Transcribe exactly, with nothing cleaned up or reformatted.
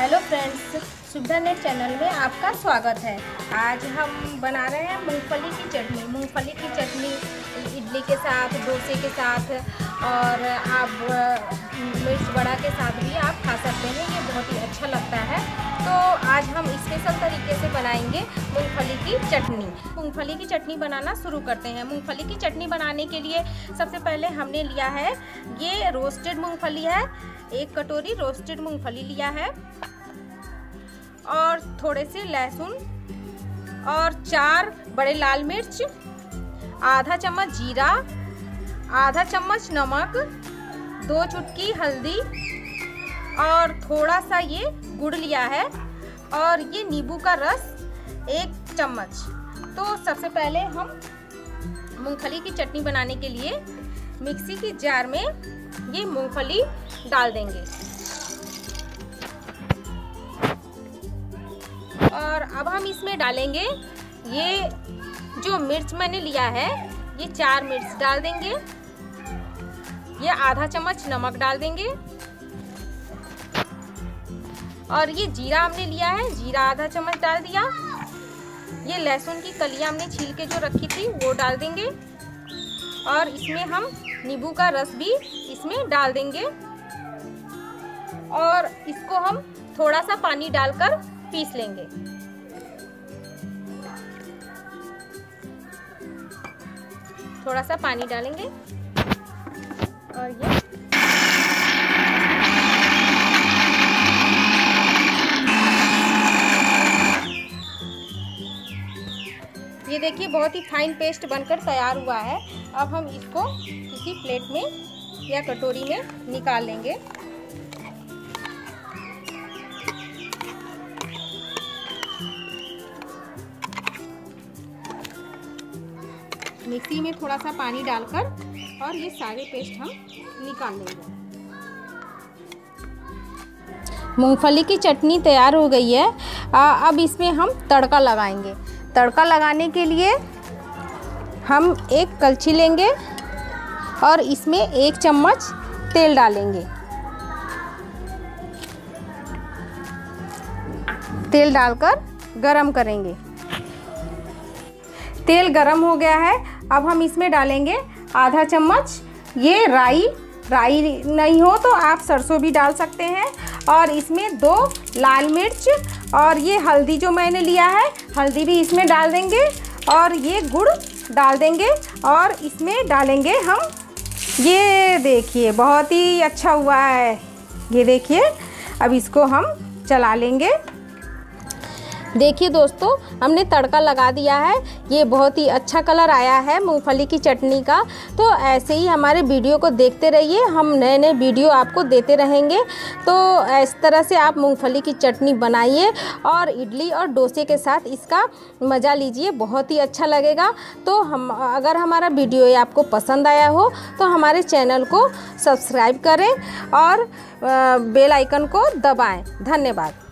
Hello friends, Suvidha net channel में आपका स्वागत है। आज हम बना रहे हैं मूंगफली की चटनी। मूंगफली की चटनी इडली के साथ, डोसे के साथ और आप मिर्च बड़ा के साथ भी आप खा सकते हैं। ये बहुत ही अच्छा लगता है। तो आज हम स्पेशल तरीके से बनाएंगे मूंगफली की चटनी। मूंगफली की चटनी बनाना शुरू करते हैं। मूंगफली की चटनी बनाने के लिए सबसे पहले हमने लिया है, ये रोस्टेड मूंगफली है। एक कटोरी रोस्टेड मूंगफली लिया है और थोड़े से लहसुन और चार बड़े लाल मिर्च, आधा चम्मच जीरा, आधा चम्मच नमक, दो चुटकी हल्दी और थोड़ा सा ये गुड़ लिया है और ये नींबू का रस एक चम्मच। तो सबसे पहले हम मूंगफली की चटनी बनाने के लिए मिक्सी की जार में ये मूंगफली डाल देंगे और अब हम इसमें डालेंगे ये जो मिर्च मैंने लिया है, ये चार मिर्च डाल देंगे। ये आधा चम्मच नमक डाल देंगे और ये जीरा हमने लिया है, जीरा आधा चम्मच डाल दिया। ये लहसुन की कलियां हमने छील के जो रखी थी वो डाल देंगे और इसमें हम नींबू का रस भी इसमें डाल देंगे और इसको हम थोड़ा सा पानी डालकर पीस लेंगे। थोड़ा सा पानी डालेंगे और ये ये देखिए बहुत ही फाइन पेस्ट बनकर तैयार हुआ है। अब हम इसको किसी प्लेट में या कटोरी में निकाल लेंगे। मिक्सी में थोड़ा सा पानी डालकर और ये सारे पेस्ट हम निकाल लेंगे। मूंगफली की चटनी तैयार हो गई है। आ, अब इसमें हम तड़का लगाएंगे। तड़का लगाने के लिए हम एक कलछी लेंगे और इसमें एक चम्मच तेल डालेंगे। तेल डालकर गरम करेंगे। तेल गरम हो गया है। अब हम इसमें डालेंगे आधा चम्मच ये राई। राई नहीं हो तो आप सरसों भी डाल सकते हैं। और इसमें दो लाल मिर्च और ये हल्दी जो मैंने लिया है, हल्दी भी इसमें डाल देंगे और ये गुड़ डाल देंगे और इसमें डालेंगे हम, ये देखिए बहुत ही अच्छा हुआ है। ये देखिए अब इसको हम चला लेंगे। देखिए दोस्तों, हमने तड़का लगा दिया है। ये बहुत ही अच्छा कलर आया है मूंगफली की चटनी का। तो ऐसे ही हमारे वीडियो को देखते रहिए, हम नए नए वीडियो आपको देते रहेंगे। तो इस तरह से आप मूंगफली की चटनी बनाइए और इडली और डोसे के साथ इसका मज़ा लीजिए, बहुत ही अच्छा लगेगा। तो हम अगर हमारा वीडियो आपको पसंद आया हो तो हमारे चैनल को सब्सक्राइब करें और बेल आइकन को दबाएँ। धन्यवाद।